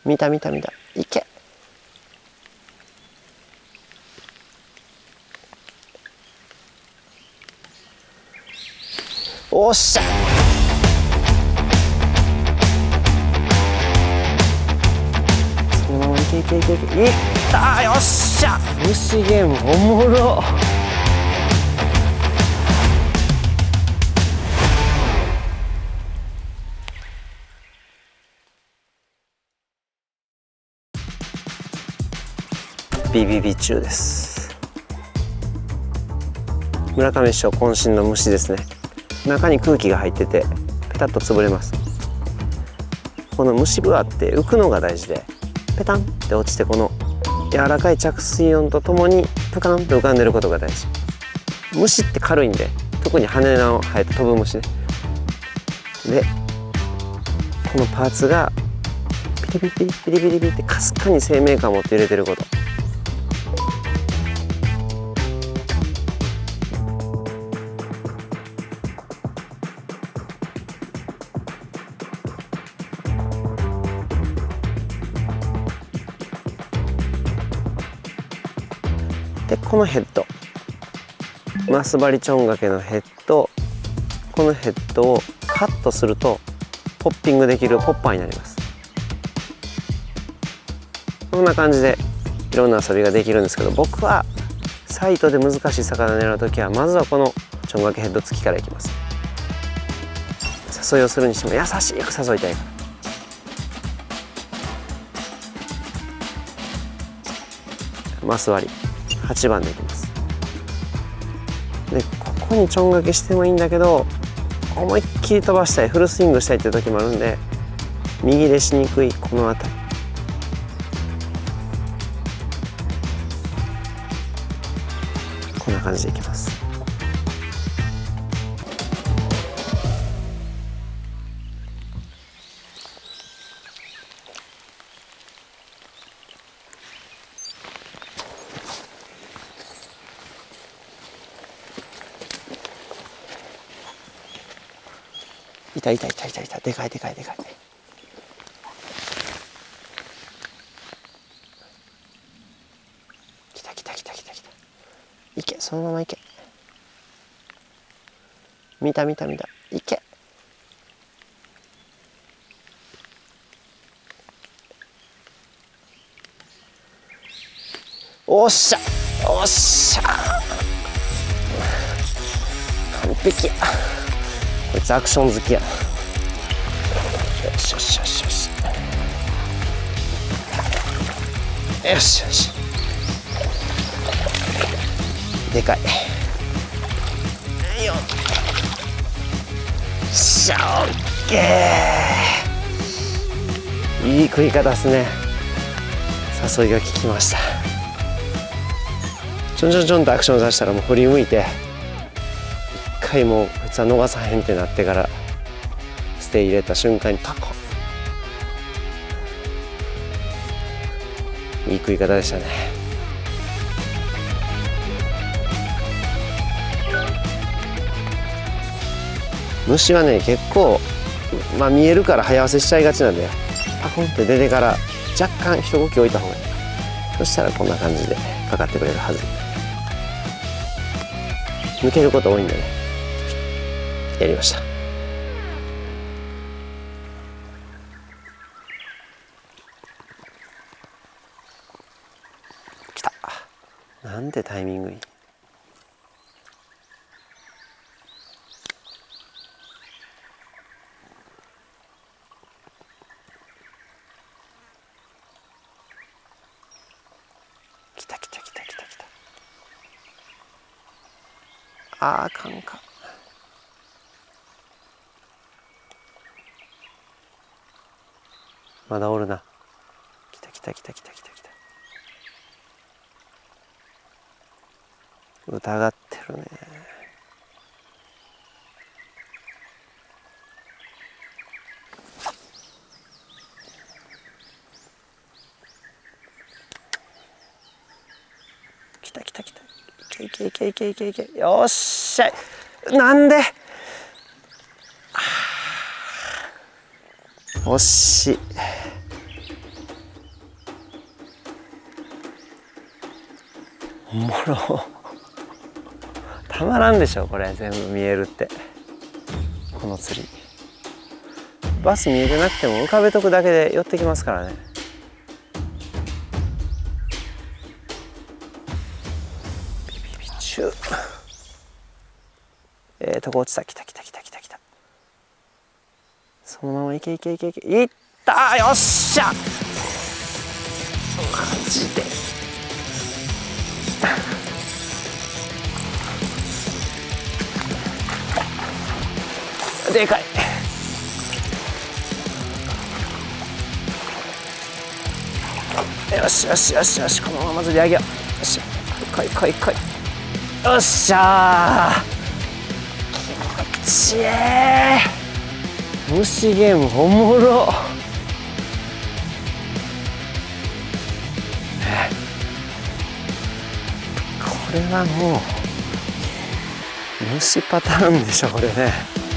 見た見た見た。いけ。おっしゃ。そのままいけいけいけいけ。いったー、よっしゃ。虫ゲームおもろ。ビビビ中です。村上師匠渾身の虫ですね。中に空気が入っててペタッと潰れます。この虫ブワって浮くのが大事で、ペタンって落ちてこの柔らかい着水音とともにプカンと浮かんでることが大事。虫って軽いんで、特に羽の生えて飛ぶ虫ね。でこのパーツがピリピリピリピリピリってかすかに生命感を持って揺れてること。でこのヘッド、マス針ちょんがけのヘッド、このヘッドをカットするとポッピングできるポッパーになります。こんな感じでいろんな遊びができるんですけど、僕はサイトで難しい魚を狙う時はまずはこのちょんがけヘッド付きからいきます。誘いをするにしても優しく誘いたいから。マス割り8番でいきます。でここにちょんがけしてもいいんだけど、思いっきり飛ばしたい、フルスイングしたいっていう時もあるんで、右でしにくいこの辺り、こんな感じでいきます。いたいたいたいたいた、でかいでかいでかい。来た来た来た来た来た。いけ、そのままいけ。見た見た見た、いけ。おっしゃおっしゃ、完璧や。こいつアクション好きや。よしよしよしよしよしよし。でかいよっしゃ、オッケー。いい食い方ですね。誘いが効きました。ちょんちょんちょんとアクションさせたらもう振り向いて、一回もうこいつは逃さへんってなってからステイ入れた瞬間にパコン。いい食い方でしたね。虫はね結構、見えるから早合わせしちゃいがちなんで、パコンって出てから若干一呼吸置いた方がいい。そしたらこんな感じでかかってくれるはず。抜けること多いんでね、やりました。来た。なんてタイミングいい。来た来た来た来た来た。あかんか。まだおるな。来た来た来た来た来た来た。疑ってるね。来た来た来た。いけいけいけいけいけいけ。よっしゃい。なんで。惜しい。 おもろ。たまらんでしょこれ、全部見えるって。この釣りバス見えてなくても浮かべとくだけで寄ってきますからね。ビビビチュー。とこ落ちた。来た。そのままいけ。いったー、よっしゃ。マジででかい。よし、このまま釣り上げよう。よし、来い。よっしゃー、気持ちいい。虫ゲームおもろ。これはもう虫パターンでしょこれね。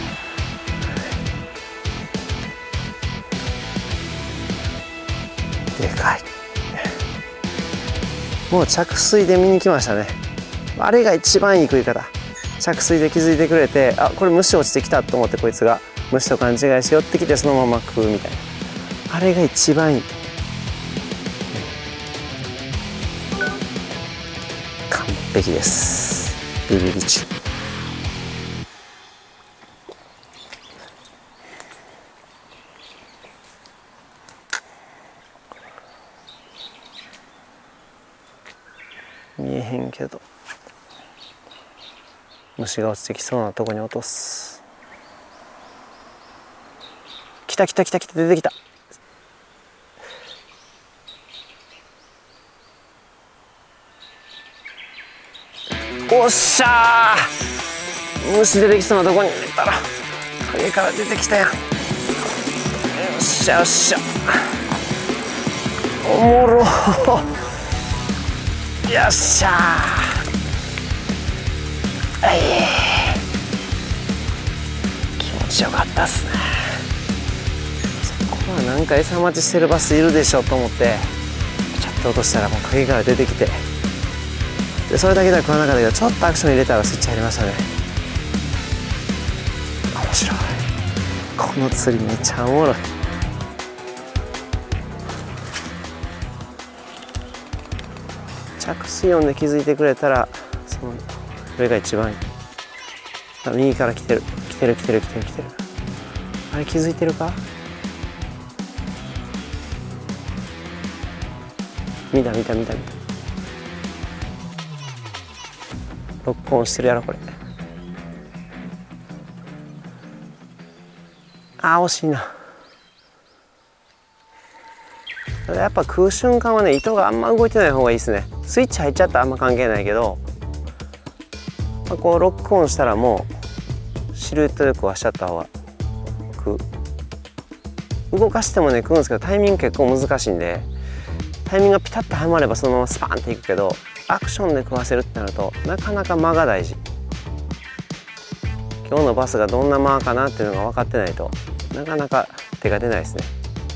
でかい。もう着水で見に来ましたね。あれが一番いい食い方。着水で気づいてくれて、あ、これ虫落ちてきたと思って、こいつが虫と勘違いして寄ってきてそのまま食うみたいな、あれが一番いい。完璧です。ビビビチュ。見えへんけど虫が落ちてきそうなとこに落とす。来た出てきた。おっしゃー、虫出てきそうなとこに入れたら影から出てきたやん。よっしゃおもろ。よっしゃー、気持ちよかったっすね。そこはなんか餌待ちしてるバスいるでしょと思ってちょっと落としたらもう影から出てきて、でそれだけでは食わなかったけど、ちょっとアクション入れたらスイッチ入りましたね。面白い。この釣りめっちゃおもろい。着水音で気づいてくれたらそれが一番いい。右から来てる。あれ気づいてるか。見た。ロックオンしてるやろこれ。あー惜しいな。やっぱ食う瞬間はね、糸があんま動いてない方がいいですね。スイッチ入っちゃったらあんま関係ないけど、こうロックオンしたらもうシルエットで食わしちゃった方が食う。動かしてもね食うんですけど、タイミング結構難しいんで、タイミングがピタッとはまればそのままスパーンっていくけど、アクションで食わせるってなるとなかなか間が大事。今日のバスがどんな間かなっていうのが分かってないとなかなか手が出ないですね。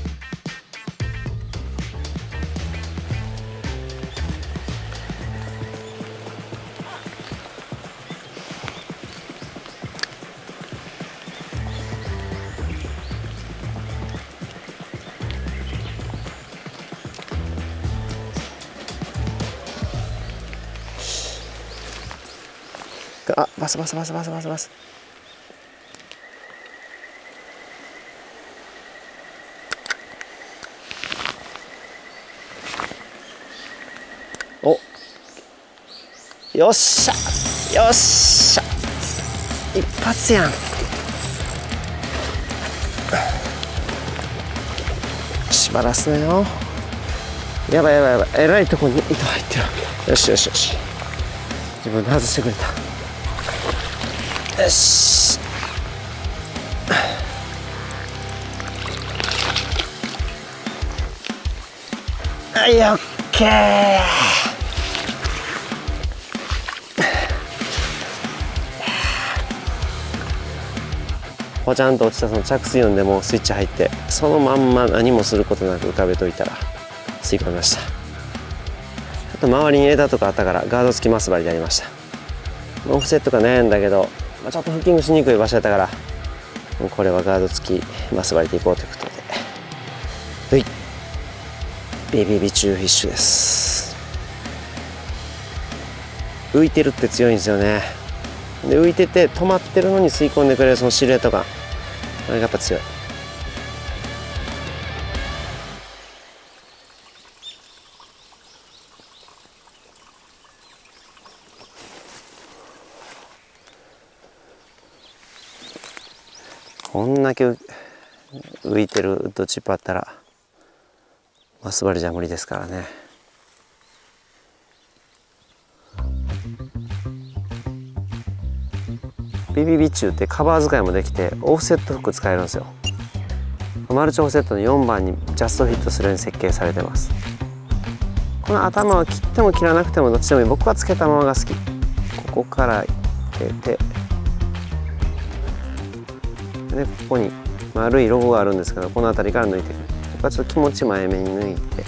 あ、バス。お、よっしゃ一発やん。縛らすなよ。やばい、えらいとこに糸入ってる。よし自分で外してくれた。よし、はい、オッケー。ポチャンと落ちたその着水音でもうスイッチ入って、そのまんま何もすることなく浮かべといたら吸い込みました。 あと周りに枝とかあったからガード付きマス針でやりました。オフセットが悩んだけど、ちょっとフッキングしにくい場所やったから、もうこれはガード付きマス針でいこうということで、はい、ベビービチューフィッシュです。浮いてるって強いんですよね。で浮いてて止まってるのに吸い込んでくれるそのシルエット感、これがやっぱ強い。こんだけ浮いてるウッドチップあったらマス針じゃ無理ですからね。ビビビチューってカバー使いもできてオフセットフック使えるんですよ。マルチオフセットの4番にジャストフィットするように設計されてます。この頭は切っても切らなくてもどっちでもいい。僕はつけたままが好き。ここから入れて、でここに丸いロゴがあるんですけど、この辺りから抜いてくる。僕はちょっと気持ち前目に抜いて、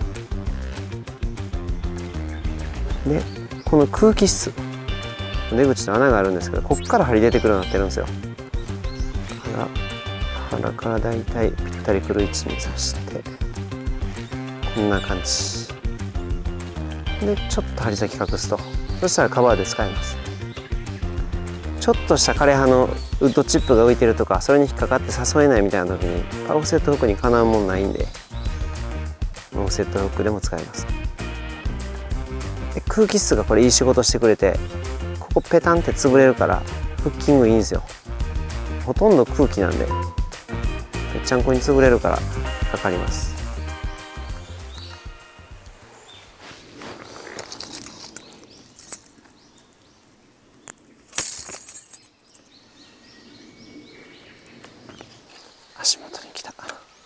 でこの空気室出口の穴があるんですけど、ここから針出てくるようになってるんですよ。腹からだいたいぴったりくる位置に刺して、こんな感じでちょっと針先隠すと、そしたらカバーで使えます。ちょっとした枯れ葉のウッドチップが浮いてるとか、それに引っかかって誘えないみたいな時にオフセットフックにかなうもんないんで、オフセットフックでも使えます。で空気室がこれいい仕事してくれて、ここペタンって潰れるからフッキングいいんですよ。ほとんど空気なんでぺっちゃんこに潰れるからかかります。足元に来た。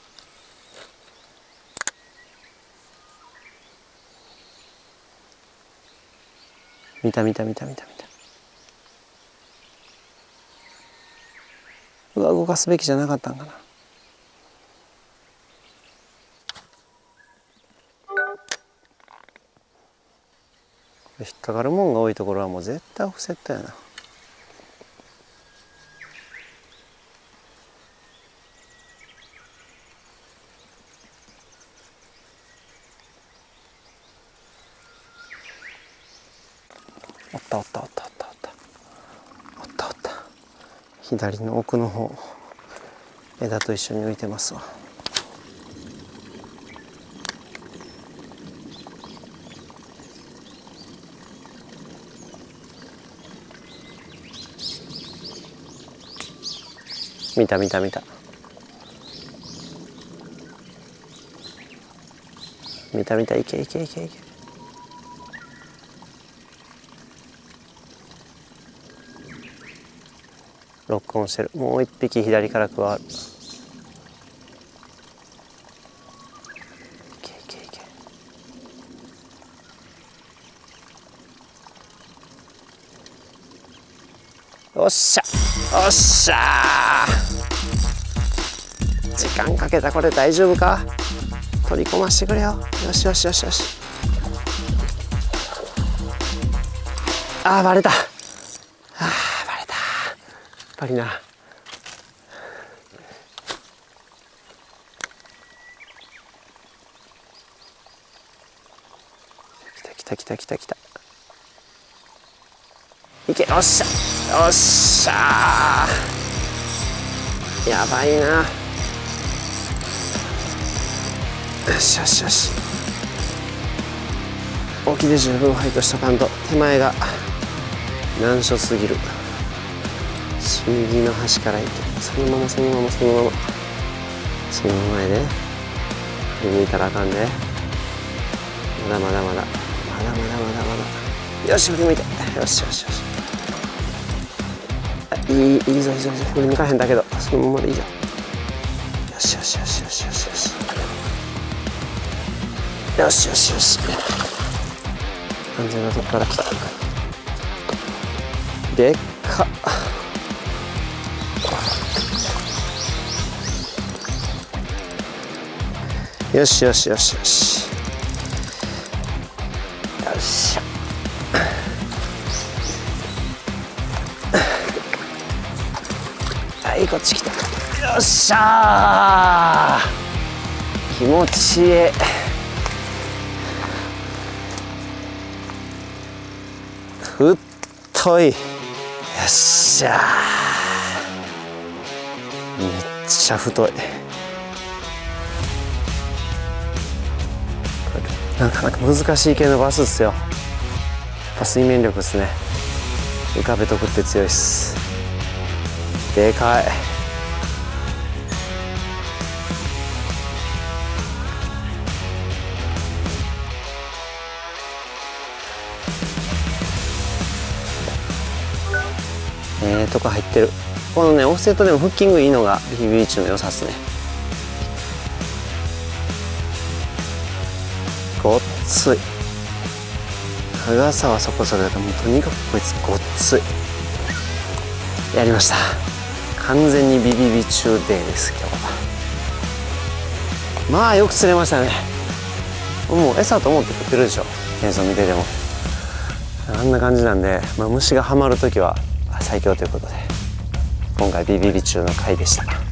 見た。うわ、動かすべきじゃなかったんかな。引っかかるもんが多いところはもう絶対オフセットやな。おった左の奥の方、枝と一緒に浮いてますわ。見たいけロックオンしてる。もう一匹左から加わる。いけおっしゃ時間かけた。これ大丈夫か。取り込ましてくれよ。よし。バレた。やっぱりな。来た。いけ。よっしゃやばいな。よし。沖で十分ファイトしとかんと。手前が難所すぎる。右の端からいけ。そのままやで。抜いたらあかんで。まだ。よし、振り向いて。よし。いいぞ。振り向かへんだけど、そのままでいいよ。よし。よし。安全なとこから来た。でっか。よし。 しゃ。はい、こっち来た。よっしゃー、気持ちいい。太い。よっしゃー、めっちゃ太い。なかなか難しい系のバスっすよ。やっぱ水面力ですね。浮かべとくって強いっす。でかい。とか入ってる。このねオフセットでもフッキングいいのが BB 中の良さっすね。ごっつい。長さはそこそこだけど、もうとにかくこいつごっつい。やりました。完全にビビビ中デーです。今日はまあよく釣れましたね。もう餌と思って食ってるでしょ、映像見てても。あんな感じなんで、虫がハマる時は最強ということで、今回ビビビ中の回でした。